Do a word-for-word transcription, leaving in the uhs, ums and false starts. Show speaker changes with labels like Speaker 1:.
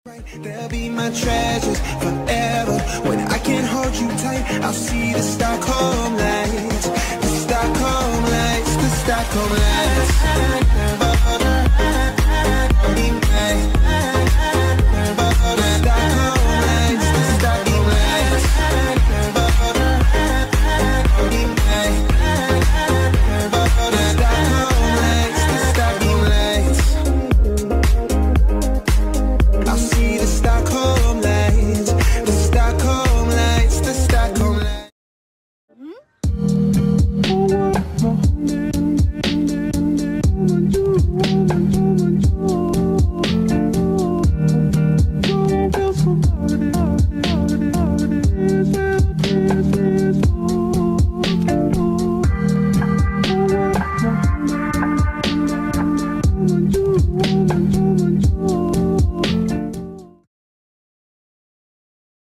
Speaker 1: They'll be my treasures forever. When I can't hold you tight, I'll see the Stockholm lights, the Stockholm lights, the Stockholm lights.